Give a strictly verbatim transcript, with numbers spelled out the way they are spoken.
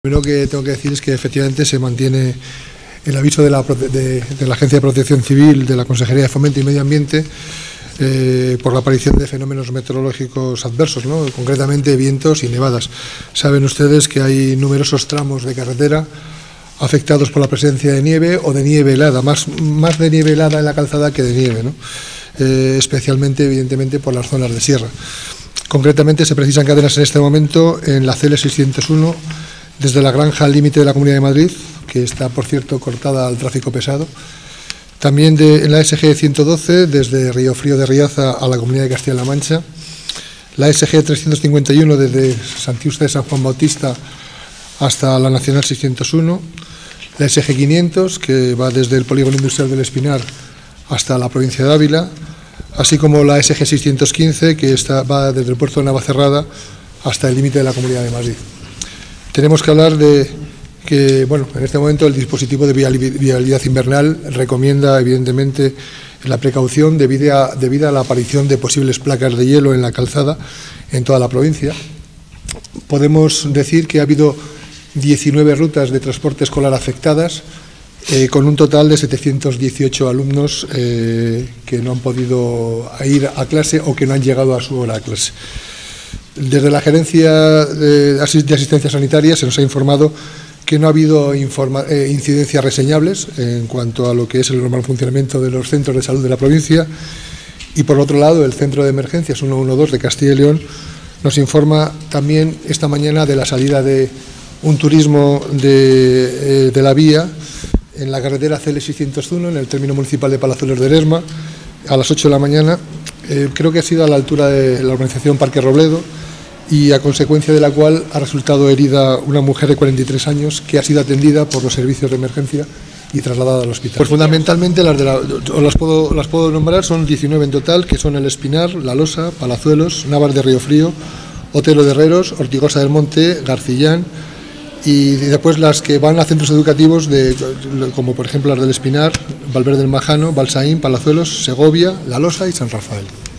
Lo primero que tengo que decir es que efectivamente se mantiene el aviso de la, de, de la Agencia de Protección Civil, de la Consejería de Fomento y Medio Ambiente, eh, por la aparición de fenómenos meteorológicos adversos, ¿no? Concretamente vientos y nevadas. Saben ustedes que hay numerosos tramos de carretera afectados por la presencia de nieve o de nieve helada, más, más de nieve helada en la calzada que de nieve, ¿no? eh, especialmente, evidentemente, por las zonas de sierra. Concretamente se precisan cadenas en este momento en la C L seiscientos uno, desde la Granja al límite de la Comunidad de Madrid, que está, por cierto, cortada al tráfico pesado. También de, en la S G ciento doce, desde Río Frío de Riaza a la Comunidad de Castilla-La Mancha. La S G trescientos cincuenta y uno, desde Santiuste de San Juan Bautista hasta la Nacional seiscientos uno. La S G quinientos, que va desde el Polígono Industrial del Espinar hasta la provincia de Ávila. Así como la S G seiscientos quince, que está, va desde el puerto de Navacerrada hasta el límite de la Comunidad de Madrid. Tenemos que hablar de que, bueno, en este momento el dispositivo de vialidad invernal recomienda, evidentemente, la precaución debido a, debido a la aparición de posibles placas de hielo en la calzada en toda la provincia. Podemos decir que ha habido diecinueve rutas de transporte escolar afectadas, eh, con un total de setecientos dieciocho alumnos eh, que no han podido ir a clase o que no han llegado a su hora a clase. Desde la Gerencia de Asistencia Sanitaria se nos ha informado que no ha habido informa, eh, incidencias reseñables en cuanto a lo que es el normal funcionamiento de los centros de salud de la provincia, y por otro lado el Centro de Emergencias ciento doce de Castilla y León nos informa también esta mañana de la salida de un turismo de, eh, de la vía en la carretera C L seiscientos uno, en el término municipal de Palazuelos de Lerma, a las ocho de la mañana. Eh, creo que ha sido a la altura de la organización Parque Robledo, y a consecuencia de la cual ha resultado herida una mujer de cuarenta y tres años que ha sido atendida por los servicios de emergencia y trasladada al hospital. Pues fundamentalmente las, de la, las, puedo, las puedo nombrar, son diecinueve en total, que son El Espinar, La Losa, Palazuelos, Navas de Río Frío, Otero de Herreros, Ortigosa del Monte, Garcillán, y después las que van a centros educativos, de, como por ejemplo las del Espinar, Valverde del Majano, Balsaín, Palazuelos, Segovia, La Losa y San Rafael.